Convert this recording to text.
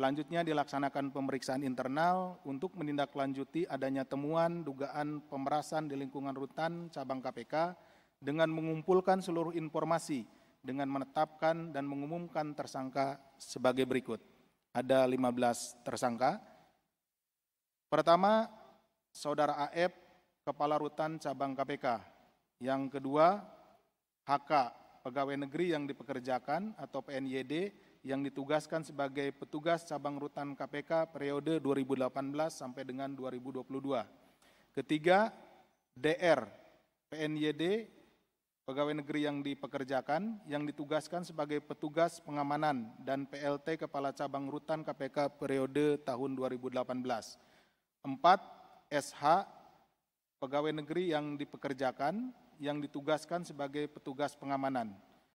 Selanjutnya dilaksanakan pemeriksaan internal untuk menindaklanjuti adanya temuan dugaan pemerasan di lingkungan rutan cabang KPK dengan mengumpulkan seluruh informasi dengan menetapkan dan mengumumkan tersangka sebagai berikut. Ada 15 tersangka. Pertama, Saudara AF, Kepala Rutan Cabang KPK. Yang kedua, HK, Pegawai Negeri yang dipekerjakan atau PNYD yang ditugaskan sebagai petugas cabang rutan KPK periode 2018 sampai dengan 2022. Ketiga, DR, PNYD, Pegawai Negeri yang dipekerjakan yang ditugaskan sebagai petugas pengamanan dan PLT Kepala Cabang Rutan KPK periode tahun 2018. 4. SH, Pegawai Negeri yang dipekerjakan yang ditugaskan sebagai petugas pengamanan.